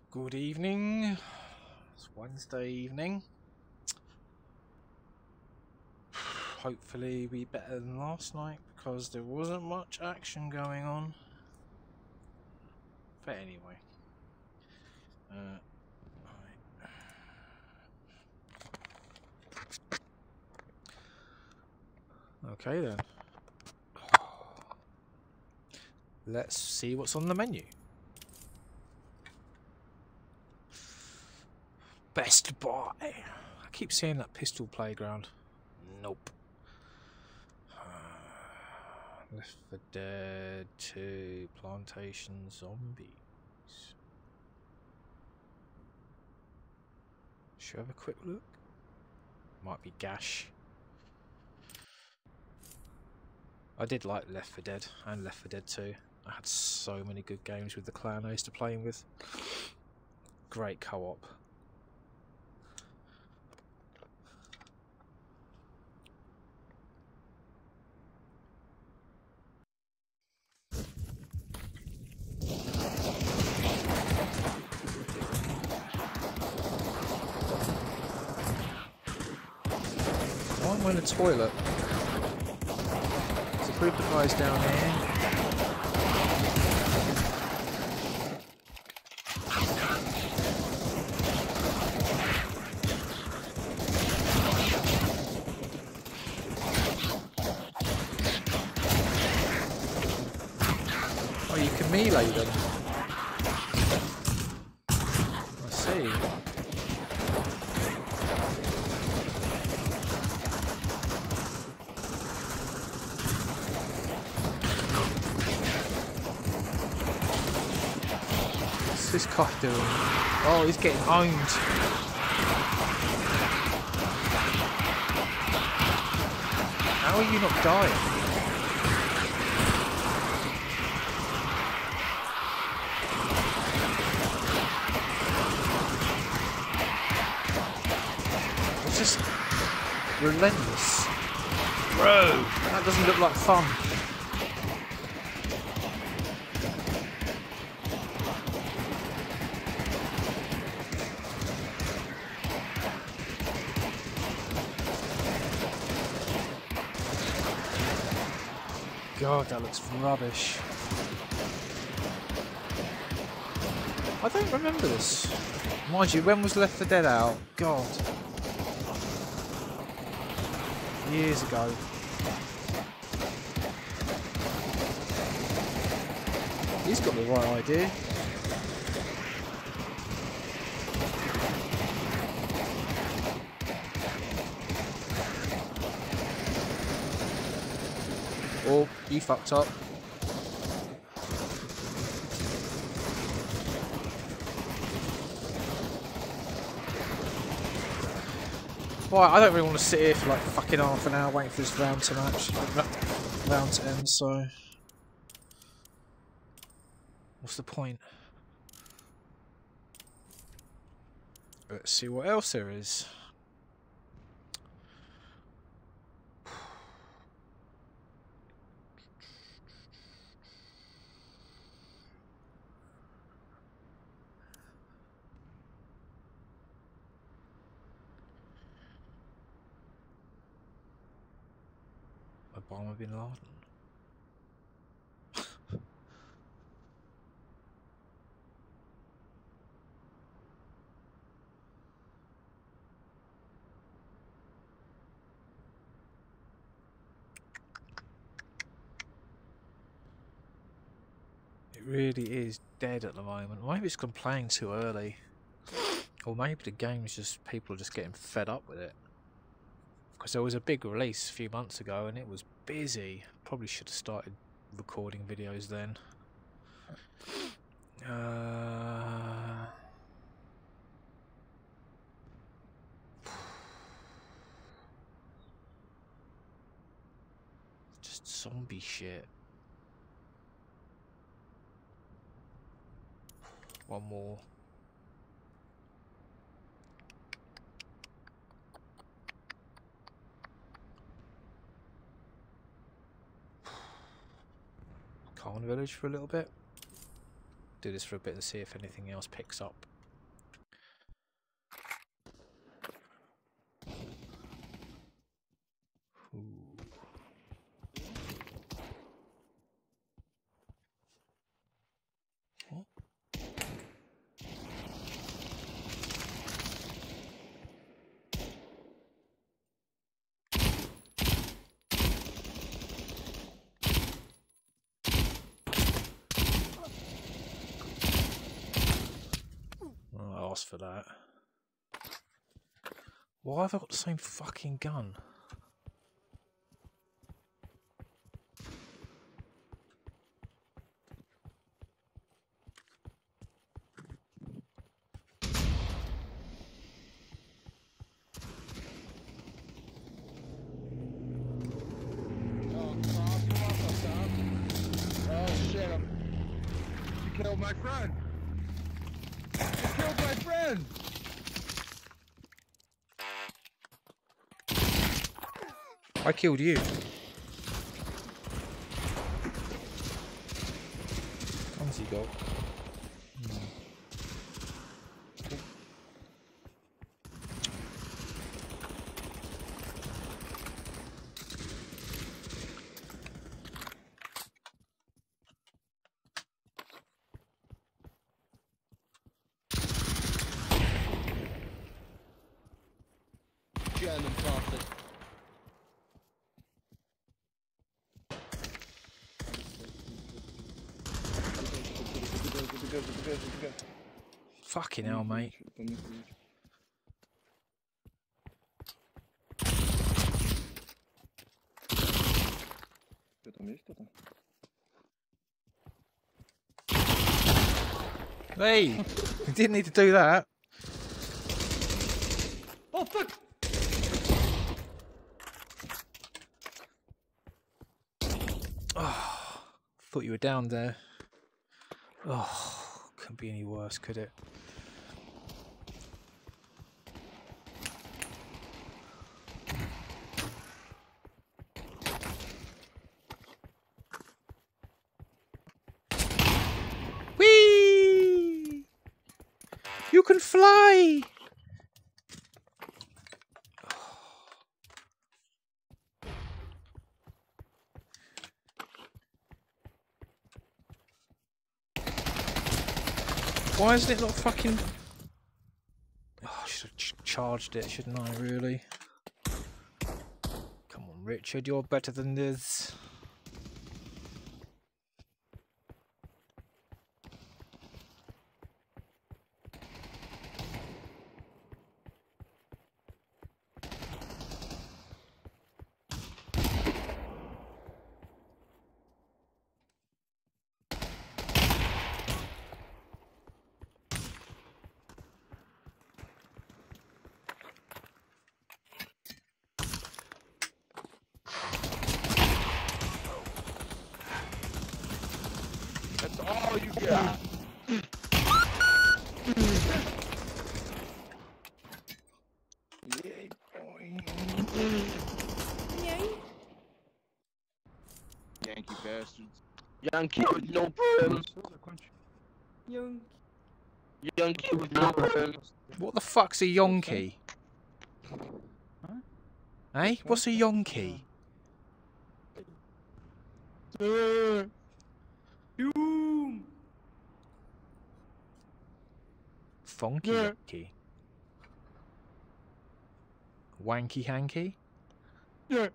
Good evening. It's Wednesday evening. Hopefully be better than last night because there wasn't much action going on. But anyway. Right. Okay then. Let's see what's on the menu. Best Buy. I keep seeing that Pistol Playground. Nope. Left 4 Dead 2 Plantation Zombies. Should I have a quick look? Might be Gash. I did like Left 4 Dead and Left 4 Dead 2. I had so many good games with the clan I used to play with. Great co-op. Why am I in the toilet? There's a group of guys down here. Oh, you can melee them. I see. What's this cock doing? Oh, he's getting owned. How are you not dying? It's just relentless. Bro, that doesn't look like fun. God, that looks rubbish. I don't remember this. Mind you, when was Left 4 Dead out? God. Years ago. He's got the right idea. Oh, you fucked up. Well, I don't really want to sit here for like fucking half an hour waiting for this round to end, so what's the point? Let's see what else there is. Obama bin Laden. It really is dead at the moment. Maybe it's gone playing too early. Or maybe the game's just, people are just getting fed up with it. Because there was a big release a few months ago and it was busy. Probably should have started recording videos then. Just zombie shit. One more. Caen village for a little bit. Do this for a bit and see if anything else picks up. asked for that. Why have I got the same fucking gun? You killed my friend! You killed my friend! I killed you. Guns you got? German bastard. Fucking hell, mate. Hey! You didn't need to do that. Oh fuck! Oh, thought you were down there. Oh, couldn't be any worse, could it? Whee! You can fly! Why isn't it not fucking... Oh, I should have charged it, shouldn't I, really? Come on, Richard, you're better than this. That's all you got. Yay, boy. Yay. Yankee bastards. Yankee with no perm. Young. Yankee with no perm. What the fuck's a yonky? Eh? What's a yonky? Doom. Funky yonky. Wanky hanky? Yeah.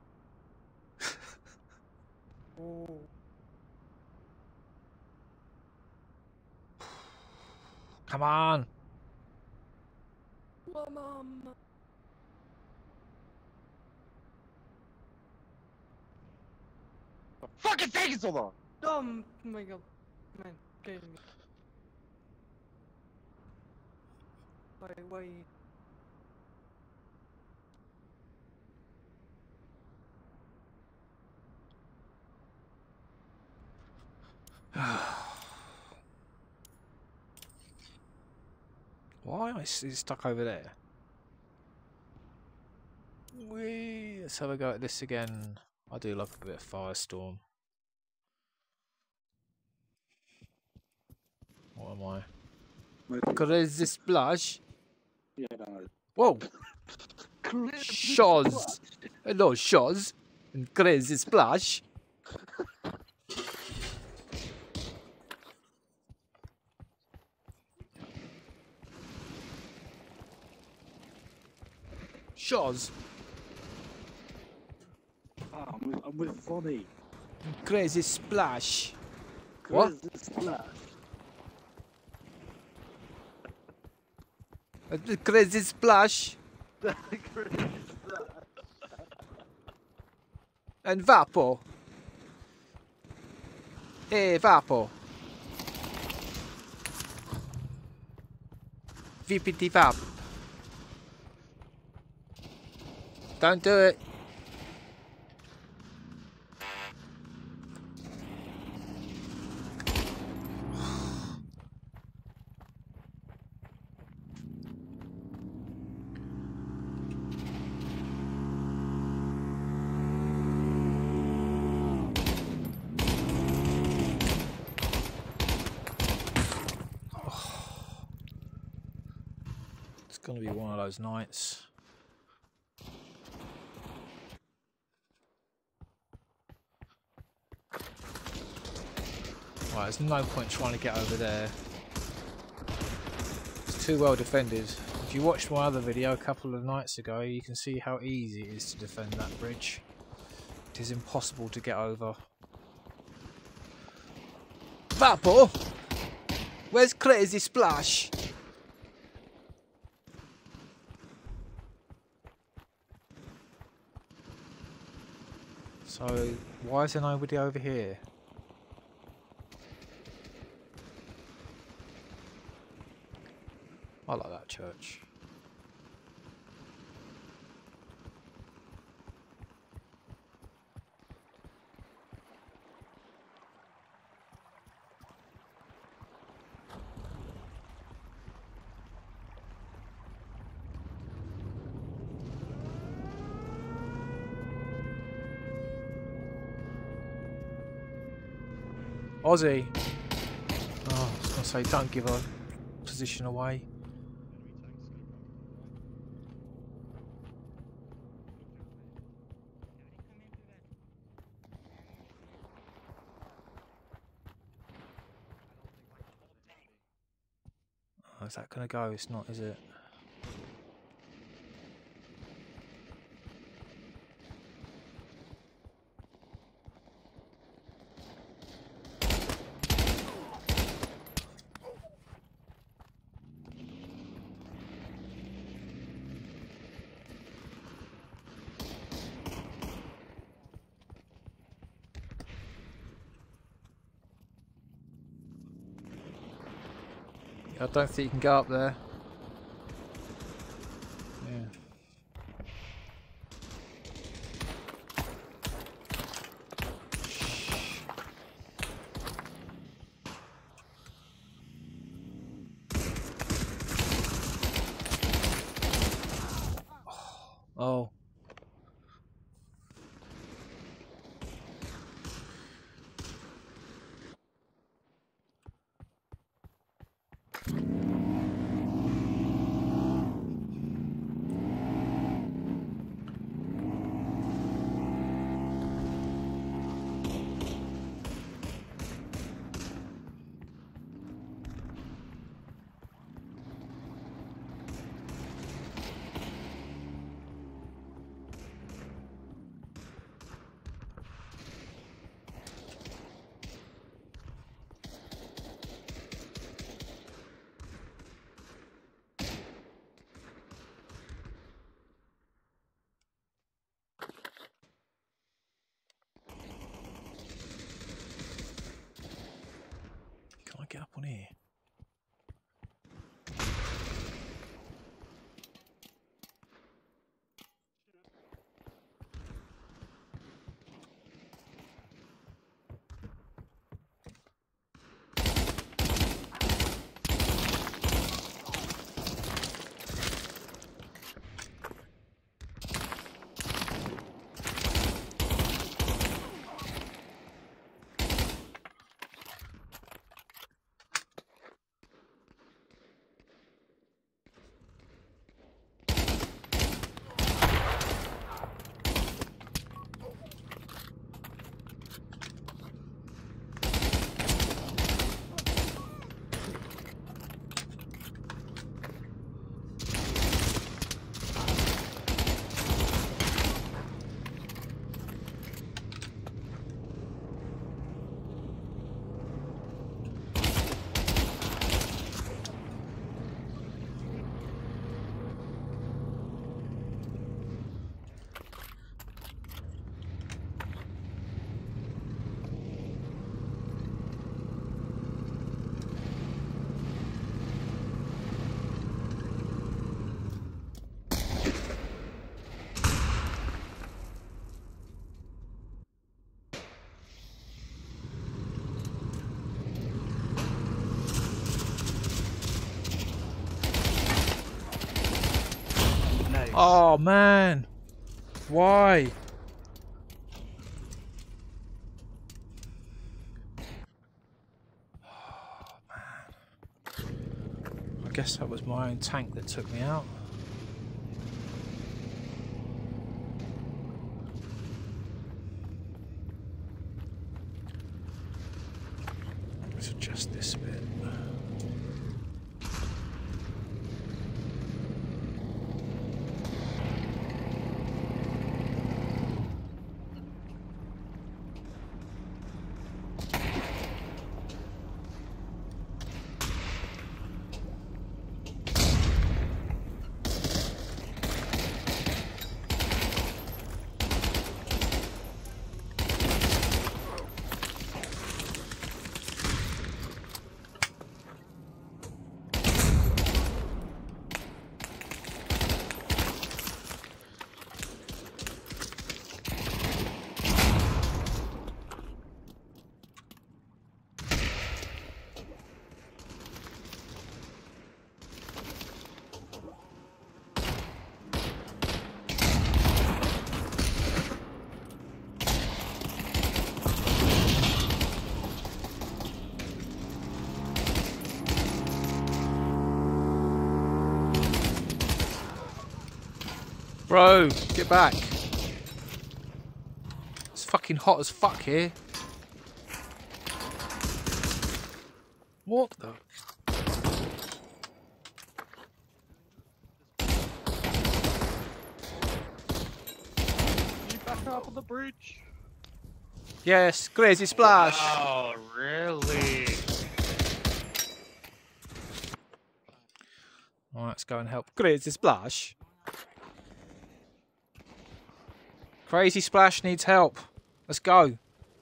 Oh. Come on! Mama. Fucking taking so long! Oh my god. Man, kidding me. Why? Why am I stuck over there? Whee! Let's have a go at this again. I do like a bit of Firestorm. What am I? Crazy Splash? Yeah, no. Whoa! Shoz! Hello, Shoz! And Crazy Splash! Shoz! Oh, I'm with Funny. Crazy Splash! What? Crazy Splash. The crazy splash and Vapo. Hey, Vapo. VPT Vap. Don't do it. It's gonna be one of those nights. Right, there's no point trying to get over there. It's too well defended. If you watched my other video a couple of nights ago, you can see how easy it is to defend that bridge. It is impossible to get over. Vapo! Where's Crazy Splash? So, why is there nobody over here? I like that church. Aussie! Oh, I was going to say, don't give a position away. Oh, is that going to go? It's not, is it? I don't think you can go up there. Yeah. Oh. Oh man, why? Oh man, I guess that was my own tank that took me out. Let's adjust this bit. Bro, get back. It's fucking hot as fuck here. What the? You back up on the bridge. Yes, crazy splash. Oh, really? Alright, let's go and help. Crazy splash. Crazy splash needs help. Let's go.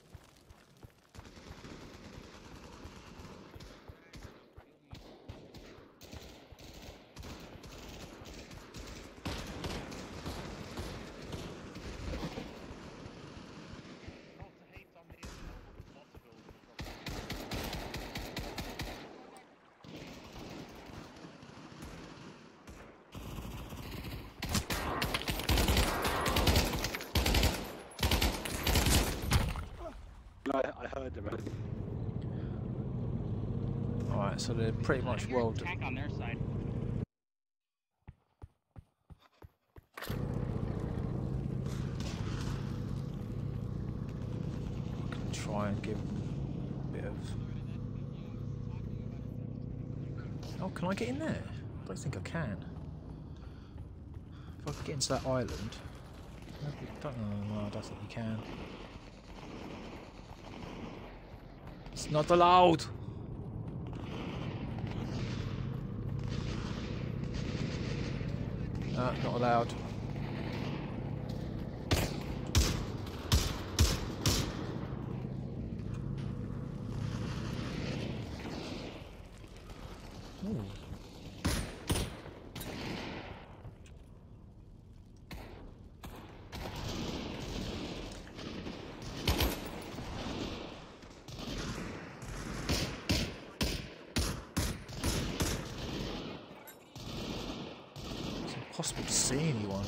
I heard about it. Alright, so they're pretty much well done. Attack on their side. Try and give them a bit of... Oh, can I get in there? I don't think I can. If I could get into that island... No, I don't think you can. It's not allowed! Not allowed. Ooh. It's impossible to see anyone.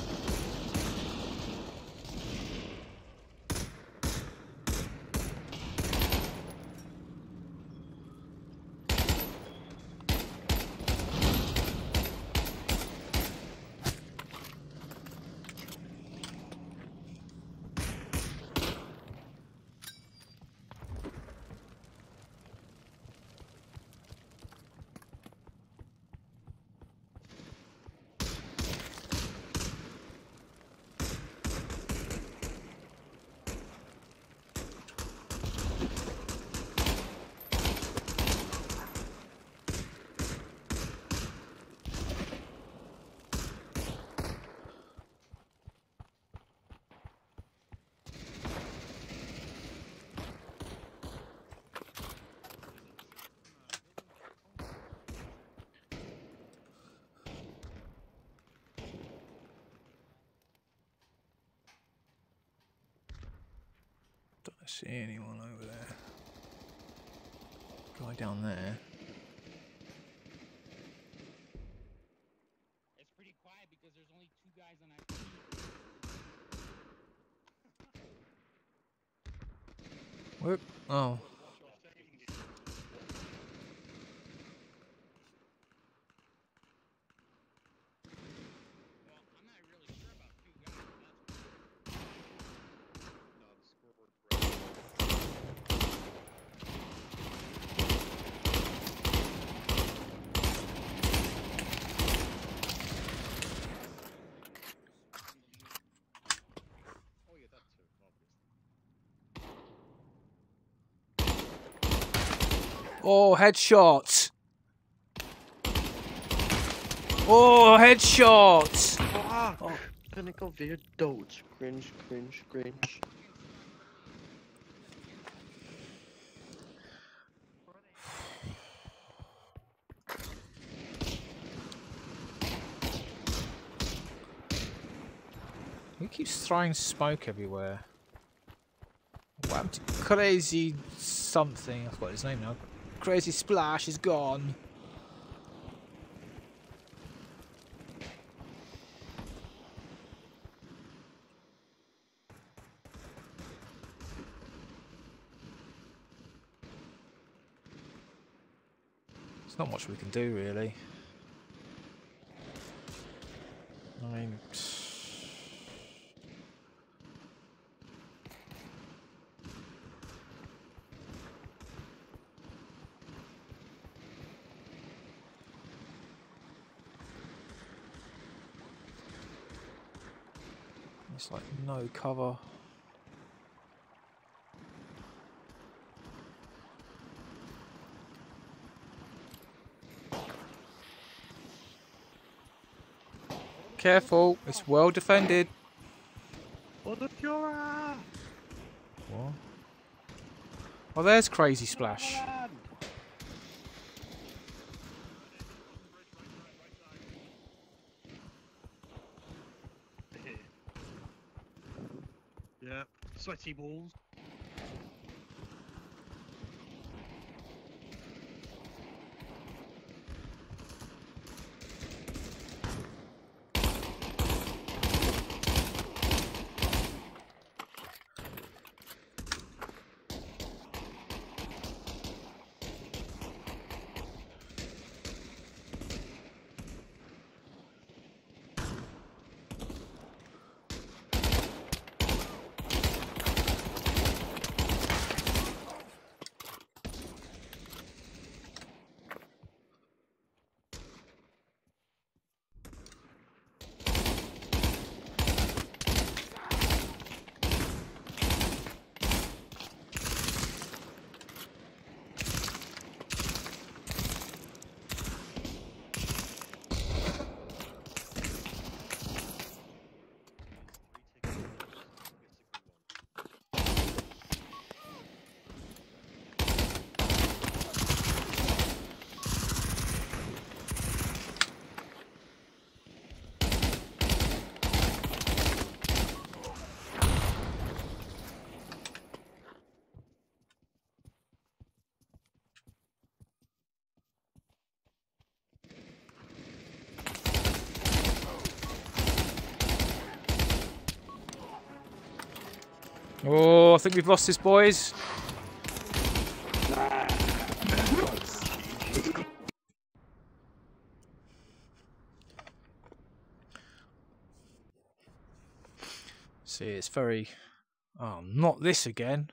Don't see anyone over there. Guy down there. It's pretty quiet because there's only 2 guys Whoop. Oh. Oh, headshot! Oh, headshot! Fuck! Pinnacle of the adults. Cringe, cringe, cringe. He keeps throwing smoke everywhere. What happened to Crazy something? I forgot his name now. Crazy Splash is gone. There's not much we can do, really. I mean... It's like no cover. Careful, it's well defended. What the Fuhrer? What? Oh, there's Crazy Splash. Yeah, sweaty balls. Oh, I think we've lost this, boys. See, it's very... Oh, not this again.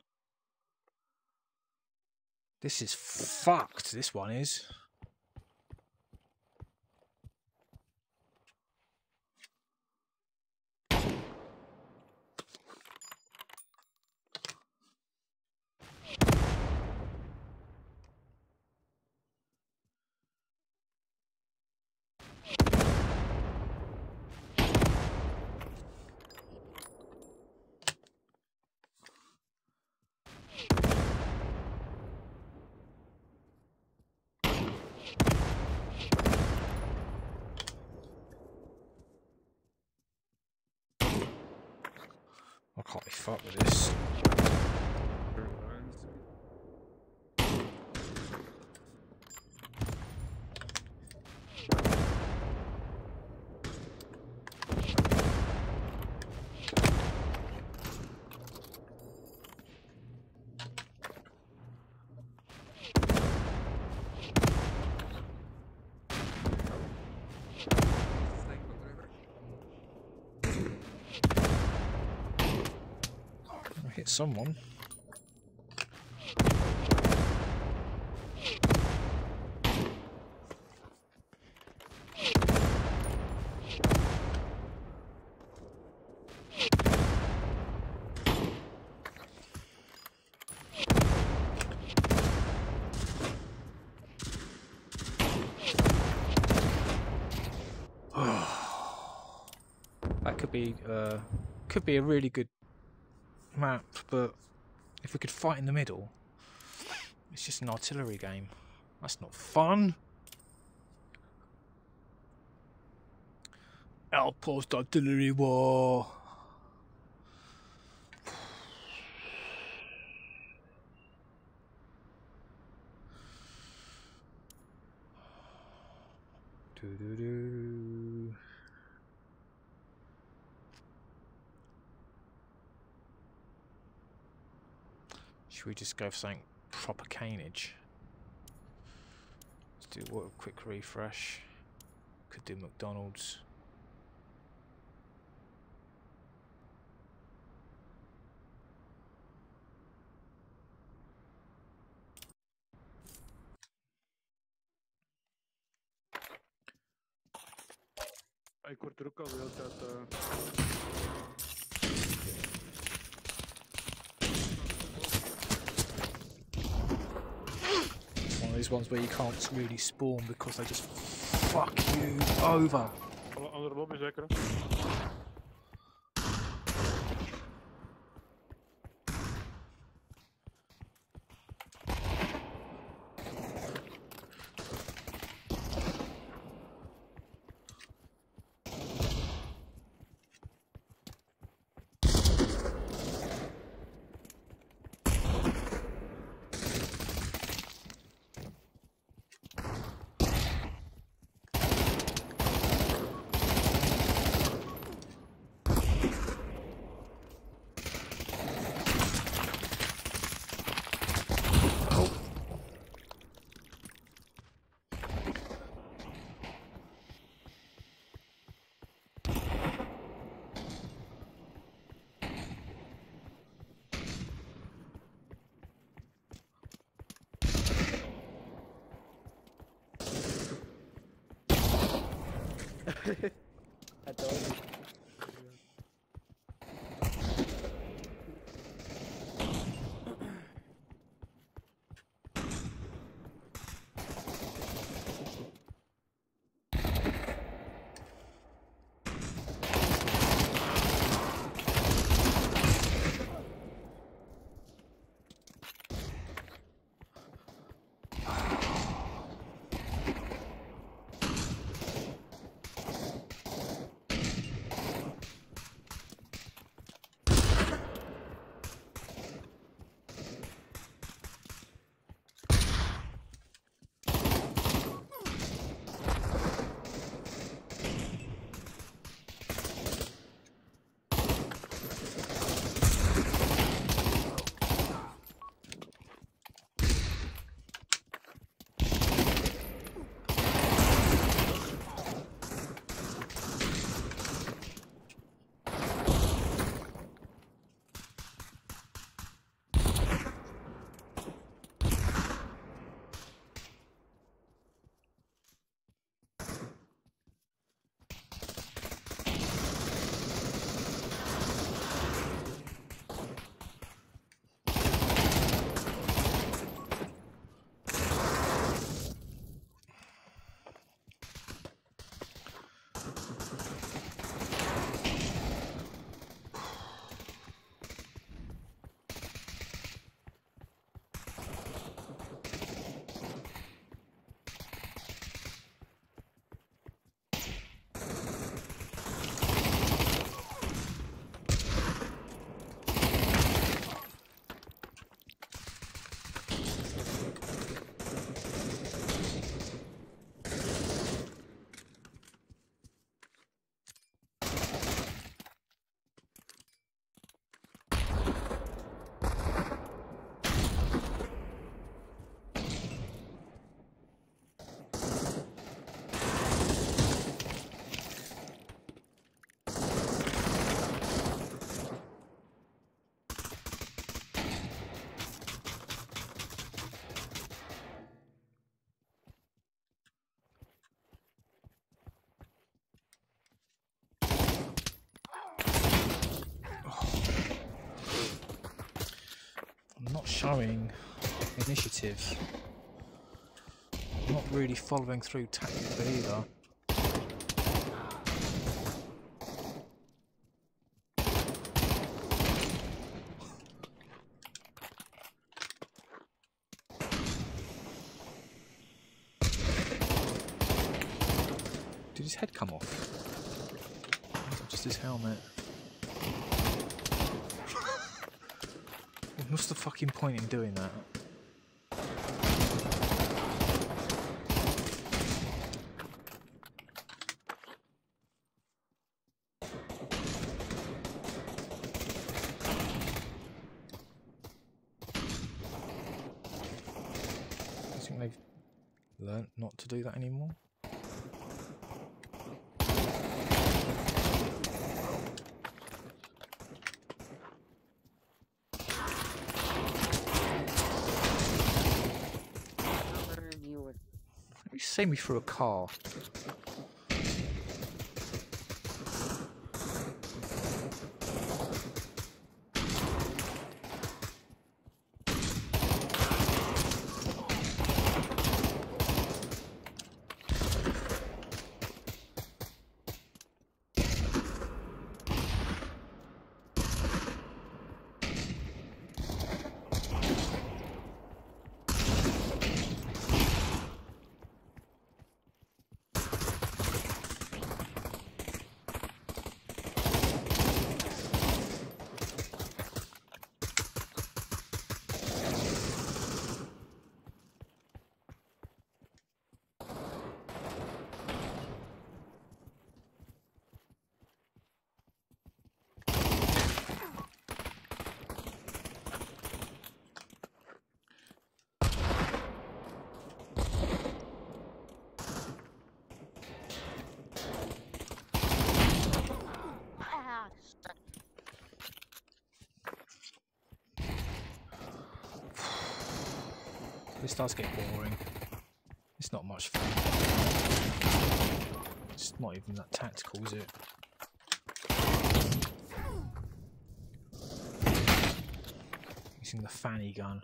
This is fucked, this one is. I can't be fucked with this. Hit someone. That could be a really good map, but if we could fight in the middle, it's just an artillery game. That's not fun. Outpost artillery war. Doo-doo-doo. Should we just go for something proper canage? Let's do a quick refresh. Could do McDonald's. Ik word er ook al de hele tijd... It's one of these ones where you can't really spawn because they just fuck you over. Andere lobby zeker, hè? I told you. showing initiative. Not really following through tactically either. Did his head come off? Or is that just his helmet? What's the fucking point in doing that? I think they've learnt not to do that anymore. You see me through a car. This does get boring. It's not much fun. It's not even that tactical, is it? Using the fanny gun.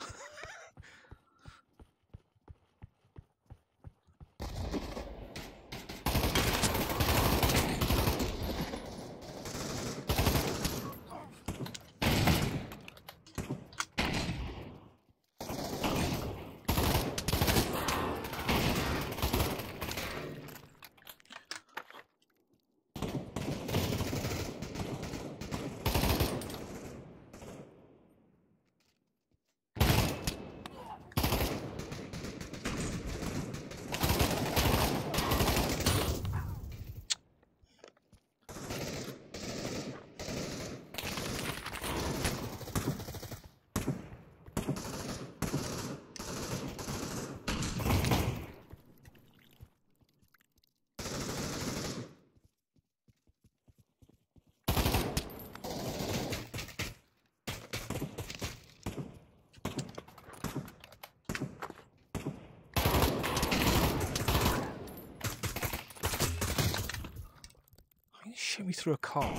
Shoot me through a car.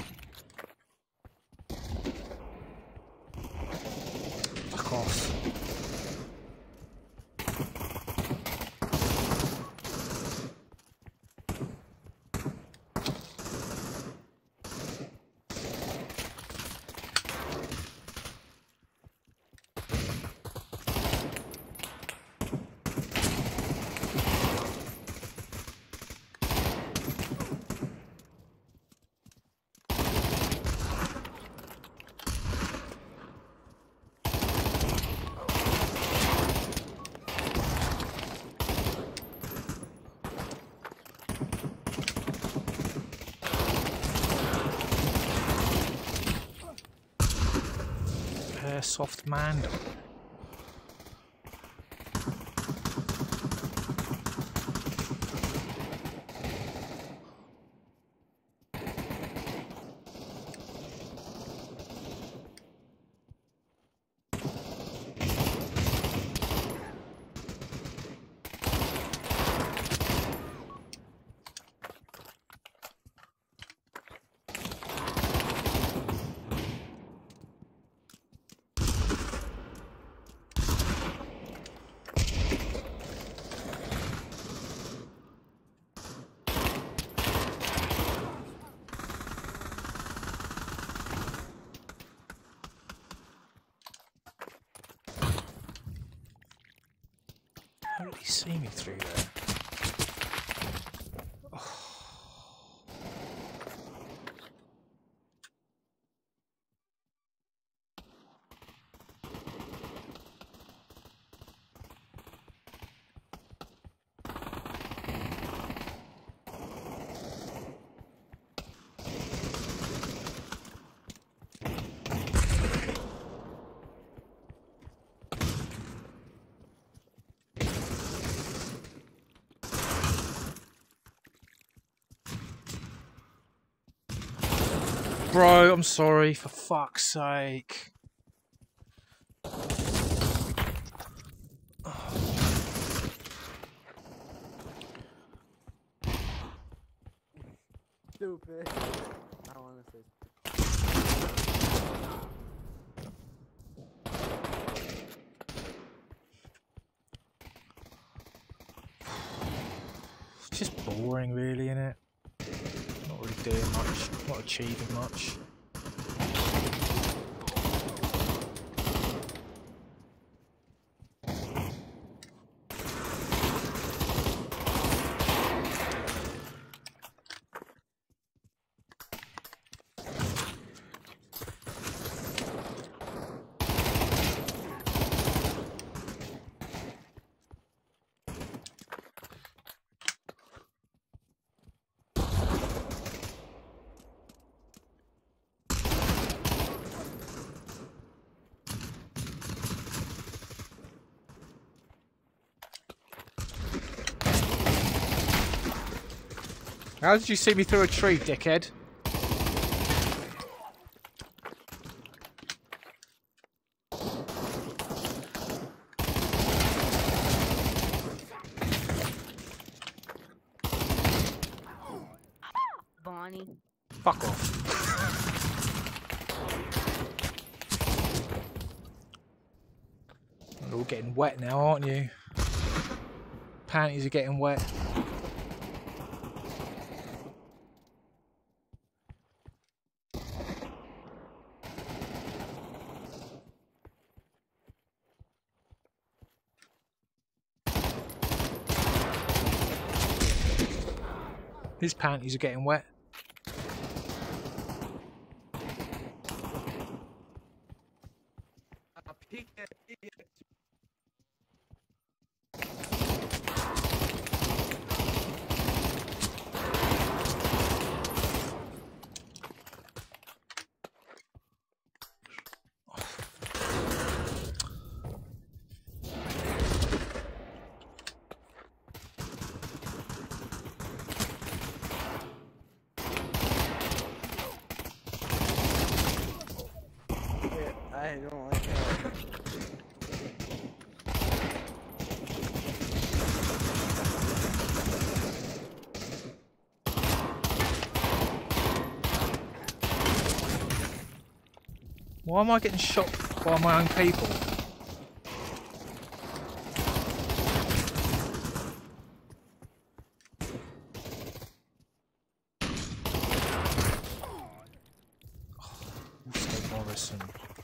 Fuck off. Soft man. see me through there? Bro, I'm sorry, for fuck's sake. Stupid. I don't want to say. It's just boring, really, innit? Not really doing much, not achieving much. How did you see me through a tree, dickhead? Bonnie. Fuck off. You're all getting wet now, aren't you? Panties are getting wet. His panties are getting wet. I don't like that. Why am I getting shot by my own people? Stay Morrison.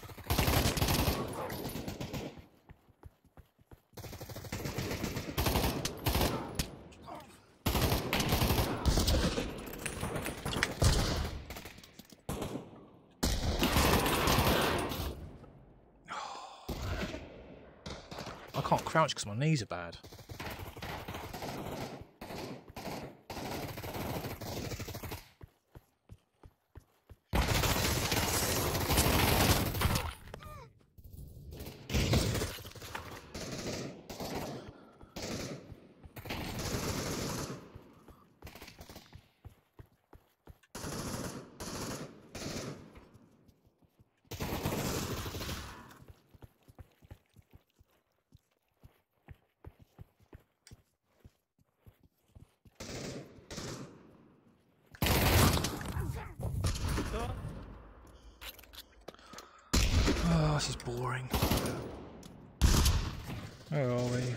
I can't crouch because my knees are bad. Oh, this is boring. Where are we?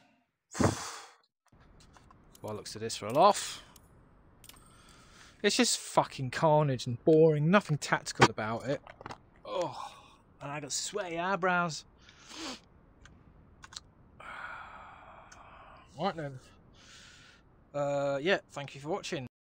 Well, looks at this for a laugh. It's just fucking carnage and boring. Nothing tactical about it. Oh, and I got sweaty eyebrows. Right then. Yeah, thank you for watching.